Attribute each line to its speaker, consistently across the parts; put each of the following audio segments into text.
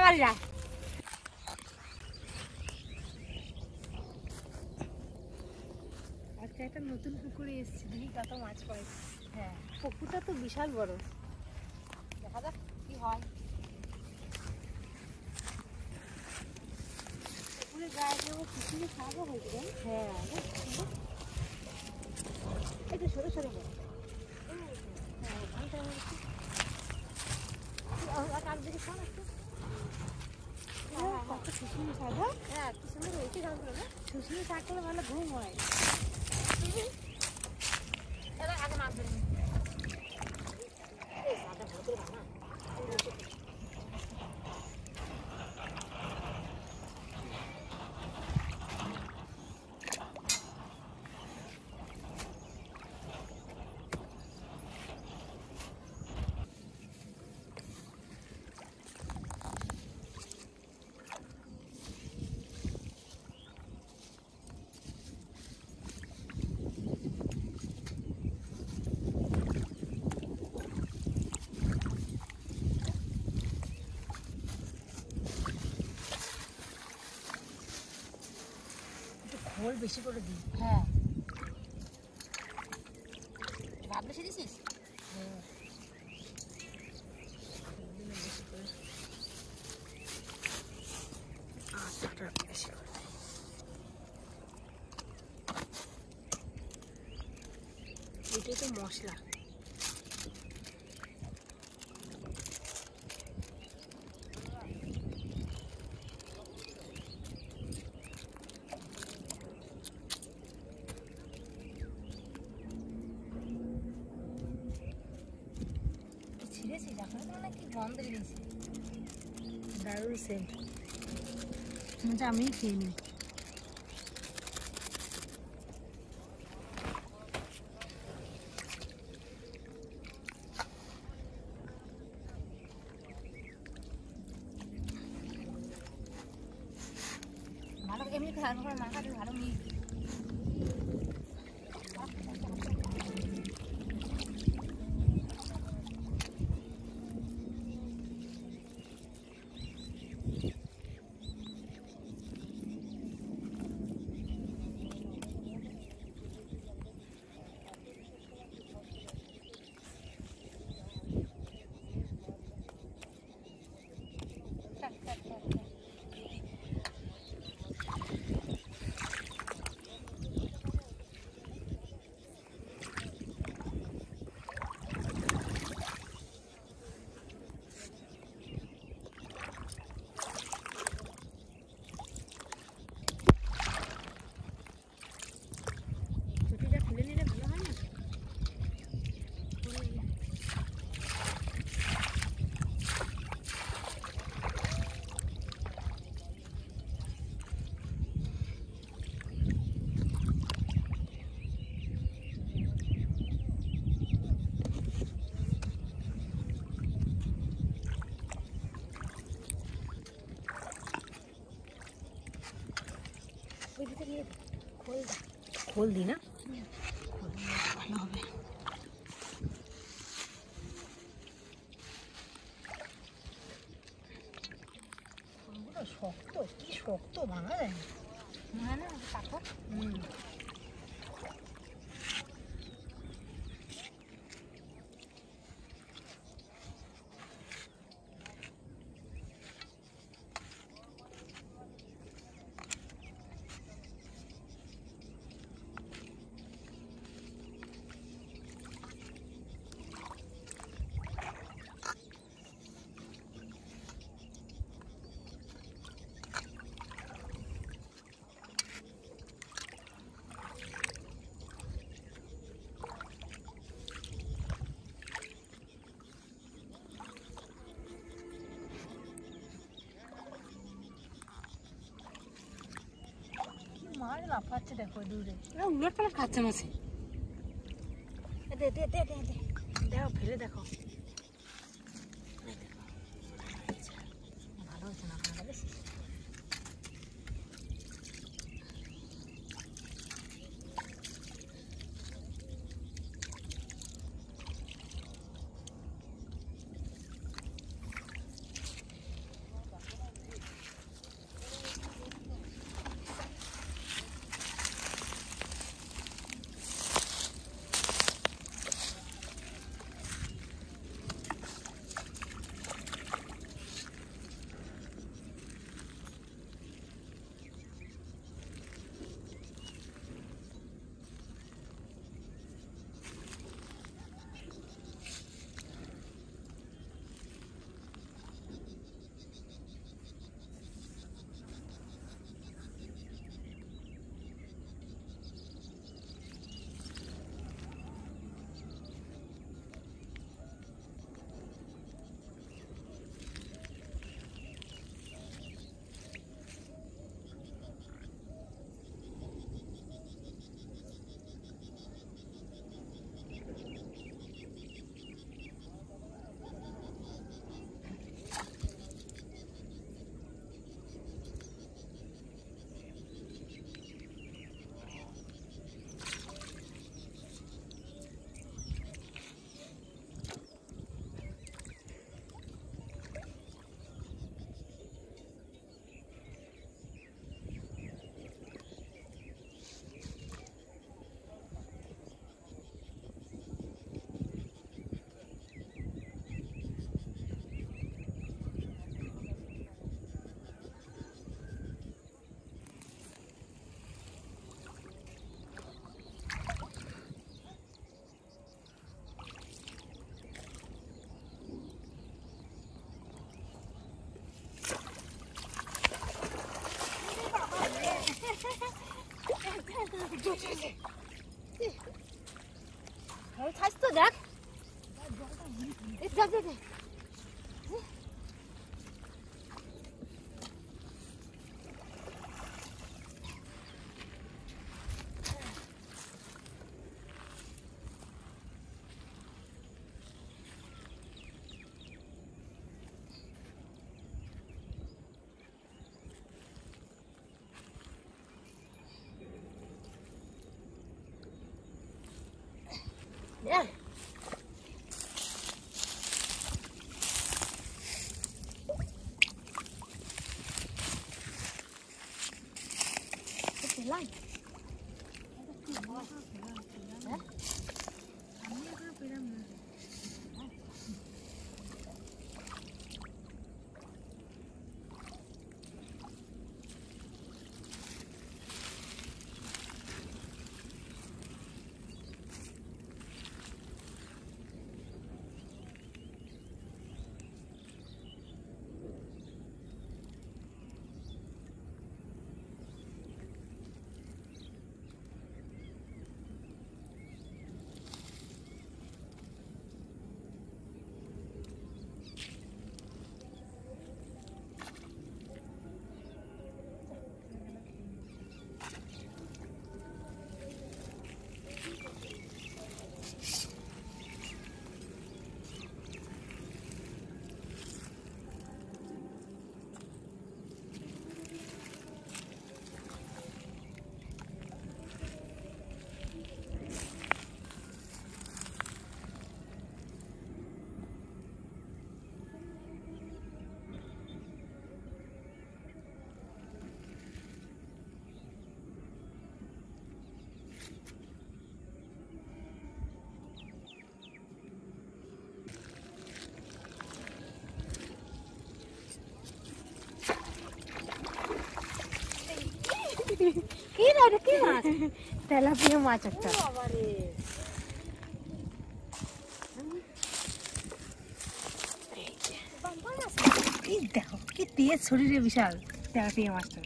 Speaker 1: বাড়ি যা। আজকে একটা নতুন পুকুরে এসেছি, দেখি কত মাছ পাই। হ্যাঁ, পুকুরটা তো বিশাল বড়, দেখা যাক কি হয়। পুকুরে গায়ে দেবো পুকুরে শাকও হয়েছে। হ্যাঁ, এটা সরে সরে বড়। হ্যাঁ, ভালো কার দিকে শোন একটু। কত শুশুনি শাক। হ্যাঁ, কি সুন্দর হয়েছে গাছগুলো না। শুশুনি শাক করলে ভালো ঘুম হয়। আগে মাছ ধরে খোল বেশি করে দিই। হ্যাঁ, ভাত বেশি দিছিস। হ্যাঁ, বেশি করে আচারটা বেশি করে দিই। এটাই তো মশলা। দারুণ সেন্ট, আমি খেয়ে নিই। ভালো এমনি মাখা ভালো নিই। খোল দি না, ভালো হবে। শক্ত, কি শক্ত, ভাঙা যায় না। না পাথর। মাছ লাফাচ্ছে দেখো দূরে, উলট পালট খাচ্ছে মাছে। দেখো ফেলে দেখো, ভালো হচ্ছে না বেশি। ছাড়ছ তো দেখ যা যা Yeah. It's a light. কি না রে কি মাছ তেলাপিয়া মাছ একটা বাবারে এই দেখো কি তেজ শরীরে বিশাল তেলাপিয়া মাছটা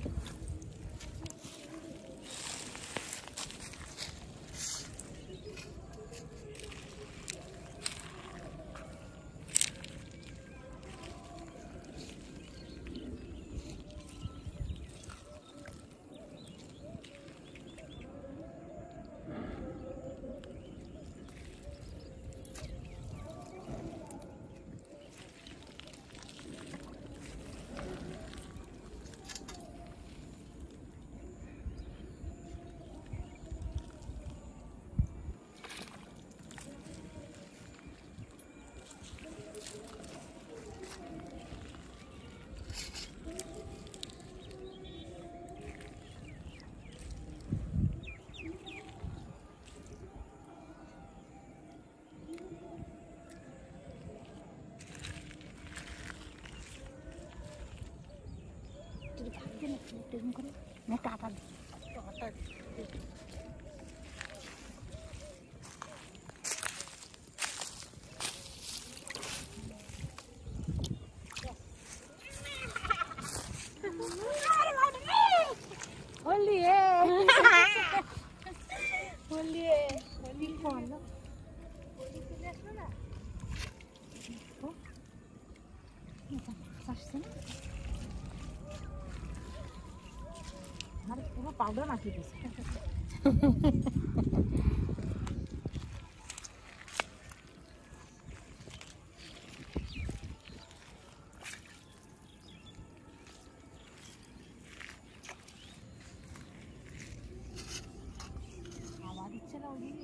Speaker 1: পুরো পাউডার মাখিয়ে দিয়েছে খাওয়া দিচ্ছে না ওইদিকে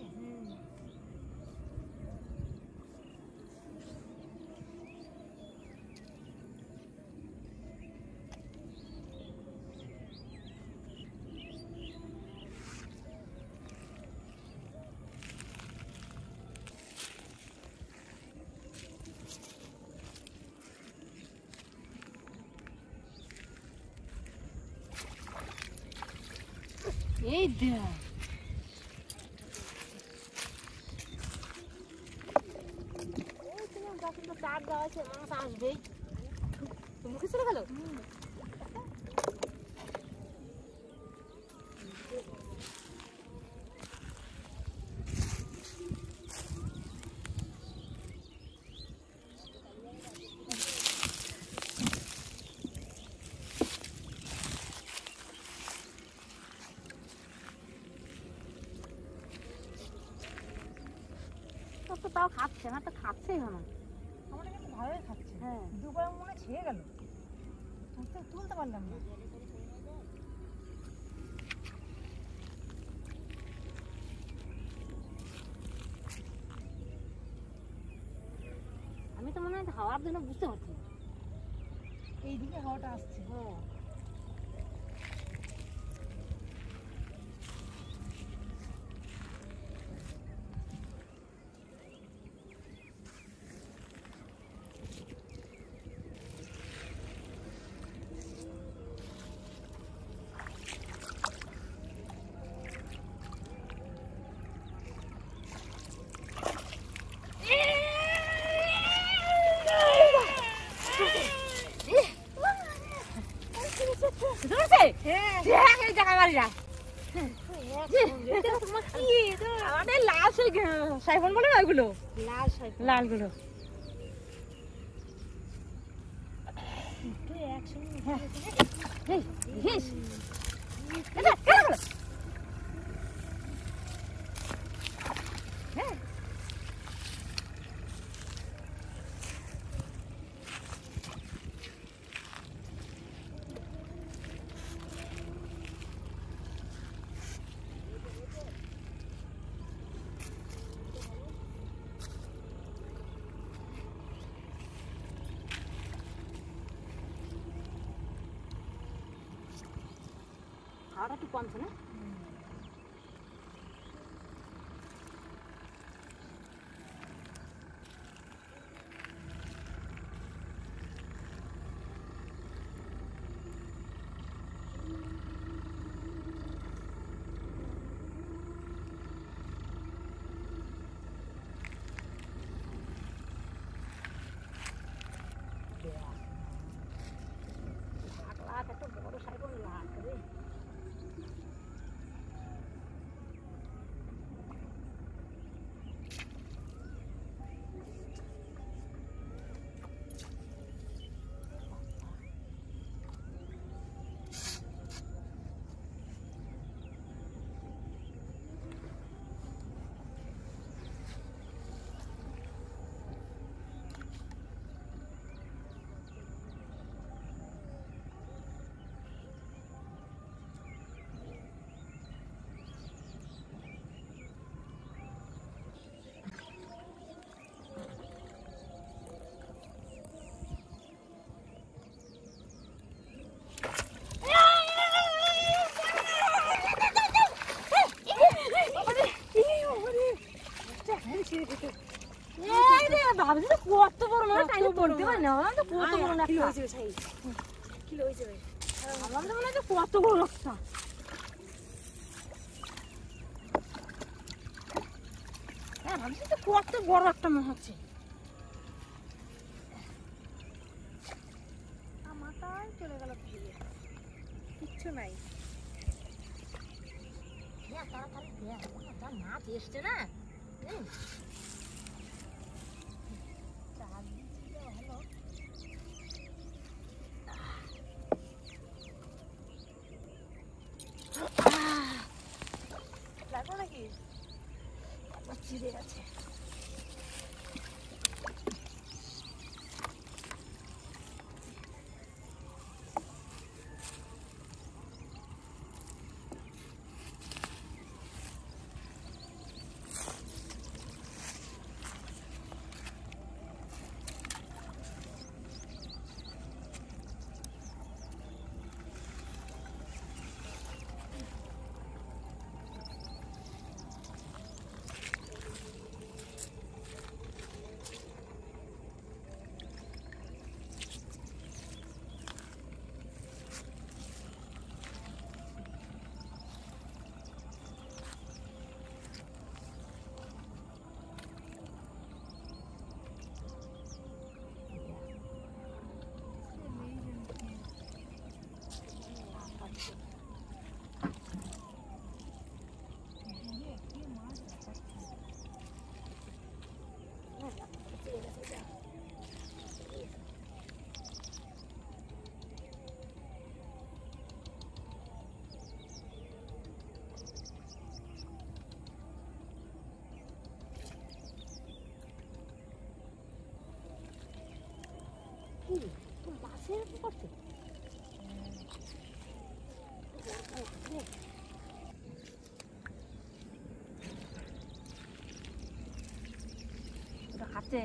Speaker 1: এই দেখ চার দেওয়া আছে মাছ আসবেই মুখে চলে গেল মাছ তো তাও খাচ্ছে না, তো খাচ্ছেই না।
Speaker 2: আমাদের কিন্তু ভালোই খাচ্ছে।
Speaker 1: হ্যাঁ,
Speaker 2: দুবার মনে ছেড়ে গেল, তুলতে পারলাম না।
Speaker 1: আমি তো মনে হয় হাওয়ার জন্য বুঝতে পারছি না।
Speaker 2: এইদিকে হাওয়াটা আসছে।
Speaker 1: হ্যাঁ,
Speaker 2: আমাদের লাল সাইফন বলে না ওইগুলো, লাল গুলো
Speaker 1: হাওয়াটা একটু কমছে না? এত বড় সাইকেল লাগবে। ভাবছি তো কত বড় মাছ, টাইলে পড়তে পারি না। কত বড় না,
Speaker 2: কিলো হয়েছে সাই, কিলো হয়েছে।
Speaker 1: আমাদের মনে হচ্ছে কত বড় একটা। হ্যাঁ, ভাবছি তো কত বড় একটা মাছ হচ্ছে।
Speaker 2: মাথায় চলে গেল, কিচ্ছু নাই।
Speaker 1: তাড়াতাড়ি মাছ এসছে না।
Speaker 2: লাগলো নাকি?
Speaker 1: চিড়ে আছে। মাছের করছে ওটা খাচ্ছে।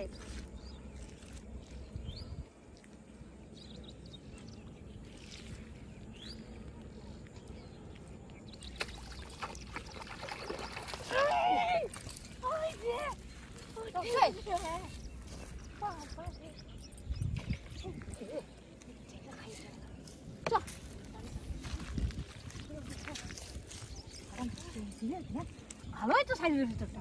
Speaker 1: ভালোই তো সাইজের ভিতরটা।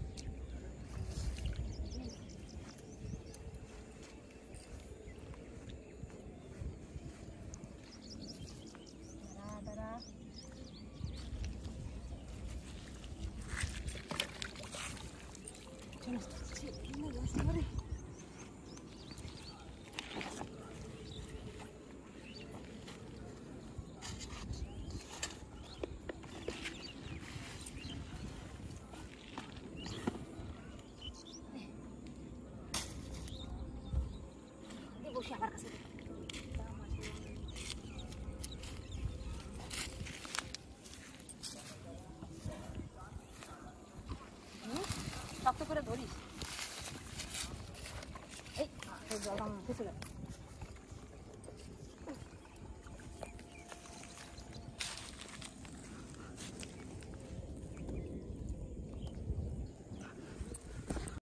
Speaker 1: বসে আমার কাছে শক্ত করে ধরিস। এই জল